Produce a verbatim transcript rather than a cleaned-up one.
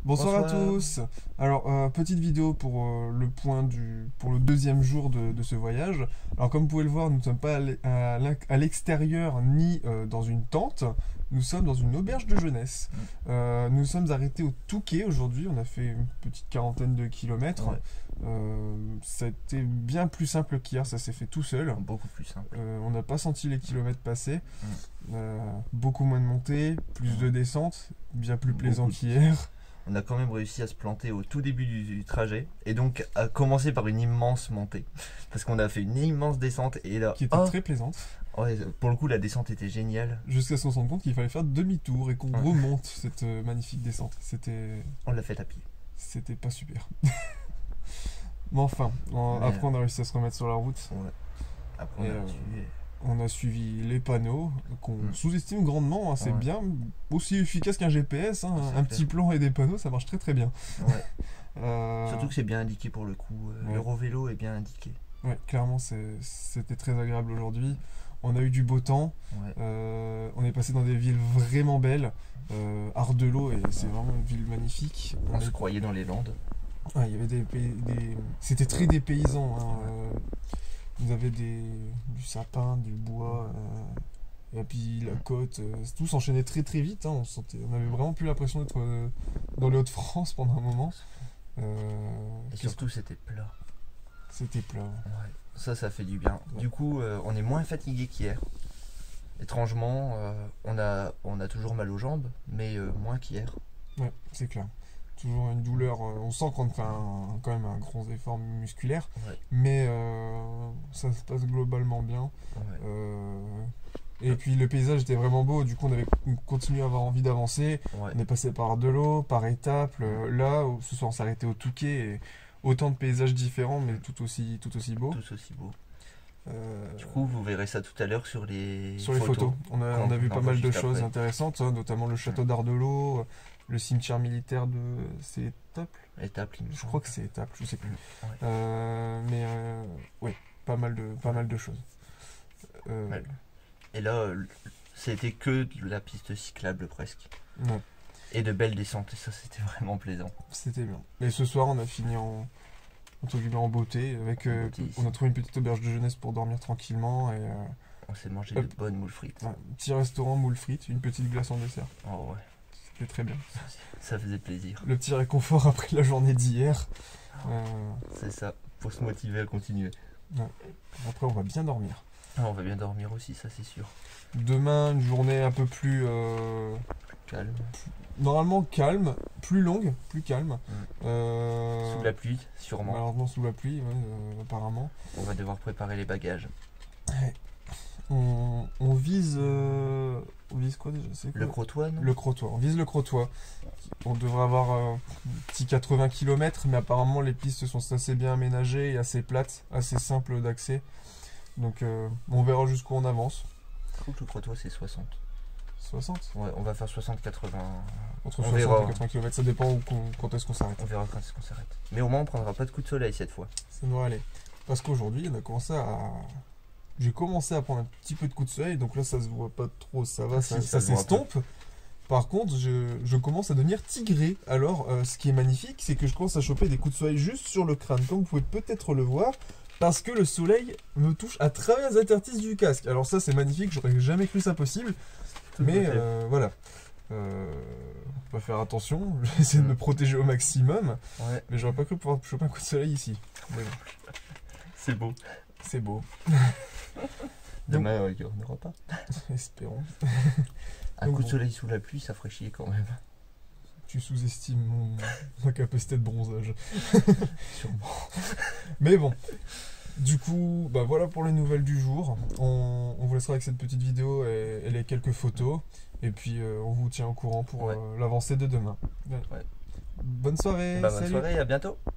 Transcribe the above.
Bonsoir, Bonsoir. à tous. Alors, euh, petite vidéo pour euh, le point du, pour le deuxième jour de, de ce voyage. Alors, comme vous pouvez le voir, nous ne sommes pas à l'e- à l'in- à l'extérieur ni euh, dans une tente. Nous sommes dans une auberge de jeunesse. Mm. Euh, nous sommes arrêtés au Touquet aujourd'hui. On a fait une petite quarantaine de kilomètres. Ouais. Euh, C'était bien plus simple qu'hier. Ça s'est fait tout seul. Beaucoup plus simple. Euh, on n'a pas senti les kilomètres passer. Mm. Euh, beaucoup moins de montée, plus de descente, bien plus plaisant Beaucoup de- qu'hier. On a quand même réussi à se planter au tout début du, du trajet et donc à commencer par une immense montée parce qu'on a fait une immense descente et là, Qui était oh, très plaisante. ouais, pour le coup la descente était géniale. Jusqu'à se rendre compte qu'il fallait faire demi-tour et qu'on Ouais. remonte cette euh, magnifique descente. C'était On l'a fait à pied. c'était pas super. Mais enfin, on- Mais- après on a réussi à se remettre sur la route. Ouais. Après on Et, a euh, tué. On a suivi les panneaux qu'on Mm. sous-estime grandement. Hein, c'est Ouais. bien, aussi efficace qu'un G P S. Hein, C'est un clair. petit plan et des panneaux, ça marche très très bien. Ouais. Euh, Surtout que c'est bien indiqué pour le coup. Euh, Ouais. L'Eurovélo est bien indiqué. ouais, clairement, c'est- c'était très agréable aujourd'hui. On a eu du beau temps. Ouais. Euh, on est passé dans des villes vraiment belles. Euh, Ardelot, et c'est vraiment une ville magnifique. On On se est- croyait dans les Landes. Ouais, il y avait des, pays- des... C'était très dépaysant. Hein. Euh, vous avez des... du sapin, du bois, euh, et puis la côte. euh, tout s'enchaînait très très vite. Hein. On, sentait... on avait vraiment plus l'impression d'être euh, dans les Hauts-de-France pendant un moment. Euh, Et qu'est-ce surtout c'était plat. que- C'était plat. Ouais. Ça, ça fait du bien. Ouais. Du coup, euh, on est moins fatigué qu'hier. Étrangement, euh, on, a, on a toujours mal aux jambes, mais euh, moins qu'hier. Ouais, c'est clair. Toujours une douleur. euh, on sent qu'on fait un- quand même un gros effort musculaire. Ouais. Mais euh, ça se passe globalement bien. Ouais. Euh, et puis le paysage était vraiment beau, du coup on avait continué à avoir envie d'avancer. Ouais. On est passé par de l'eau, par étapes. Le- là, où- ce soir on s'est arrêté au Touquet. Et autant de paysages différents, mais tout aussi, tout aussi beaux. Tous aussi beaux. Euh, Du coup, vous verrez ça tout à l'heure sur les sur les photos, on a, on a vu qu'on pas mal de enregistre choses après. intéressantes, hein, notamment le château d'Ardelot, le cimetière militaire de. C'est Étaples. Étapes, il me Je semble. crois que c'est Étaples, je sais plus. Ouais. Euh, mais euh, oui, pas mal de, pas mal de choses. Euh, Ouais. Et là, euh, c'était que de la piste cyclable presque. ouais. Et de belles descentes, et ça c'était vraiment plaisant. C'était bien. Et ce soir, on a fini en, entre guillemets, en beauté. Avec, En euh, beauté, ici. on a trouvé une petite auberge de jeunesse pour dormir tranquillement. Et euh, On s'est mangé Hop. de bonnes moules frites. un petit restaurant moule frites, une petite glace en dessert. Oh ouais, C'était très bien. ça faisait plaisir. Le petit réconfort après la journée d'hier. Euh, C'est ça, pour se motiver à continuer. après, on va bien dormir. Ah, on va bien dormir aussi, ça c'est sûr. Demain, une journée un peu plus. euh, Calme. normalement calme, plus longue, plus calme. Mm. Euh, Sous la pluie, sûrement. Malheureusement sous la pluie, ouais, euh, apparemment. On va devoir préparer les bagages. On, on vise. euh, on vise quoi déjà? C'est quoi Le Crotoy, non Le Crotoy. On vise le Crotoy. On devrait avoir euh, un petit quatre-vingts kilomètres, mais apparemment les pistes sont assez bien aménagées et assez plates, assez simples d'accès. Donc euh, on verra jusqu'où on avance. Je trouve que le Crotoy c'est soixante. soixante Ouais, on va faire soixante quatre-vingts. Entre On soixante verra. et quatre-vingts kilomètres, ça dépend où qu'on- quand est-ce qu'on s'arrête. On verra quand est-ce qu'on s'arrête. Mais au moins on prendra pas de coup de soleil cette fois. Ça devrait aller. Parce qu'aujourd'hui, on a commencé à. J'ai commencé à prendre un petit peu de coup de soleil, donc là ça se voit pas trop, ça va, Si, ça, ça ça se voit un s'estompe. Par contre, je, je commence à devenir tigré. Alors, euh, ce qui est magnifique, c'est que je commence à choper des coups de soleil juste sur le crâne, comme vous pouvez peut-être le voir, parce que le soleil me touche à travers les interstices du casque. Alors ça, c'est magnifique, j'aurais jamais cru ça possible, mais à fait. euh, voilà. Euh, on va faire attention, je vais essayer de me protéger au maximum, Ouais, mais j'aurais pas cru pouvoir choper un coup de soleil ici. Mais bon, c'est beau. c'est beau. Demain, ouais, il n'y en aura pas. Espérons. Un Donc coup de bon. soleil sous la pluie, ça ferait chier quand même. Tu sous-estimes mon... ma capacité de bronzage. Sûrement. Mais bon. Du coup, bah voilà pour les nouvelles du jour. On, on vous laissera avec cette petite vidéo et, et les quelques photos. Et puis euh, on vous tient au courant pour Ouais. euh, l'avancée de demain. Ouais. Bonne soirée. Bah, bonne salut. soirée, à bientôt.